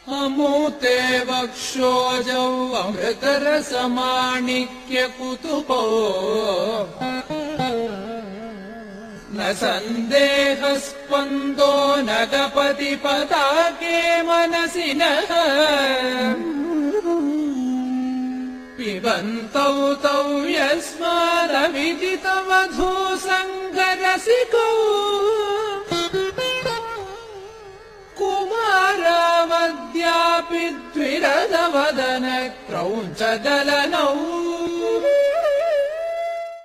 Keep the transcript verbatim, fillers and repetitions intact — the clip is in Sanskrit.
अमूते वक्षोजौ अमृतरसमाणिक्यकुतुपो न सन्देहस्पन्दो नगपतिपताके मनसि नः पिबन्तौ तौ यस्मादविदितवधूसङ्गरसिकौ कुमारावद्यापि द्विरदवदन क्रौञ्चदलनौ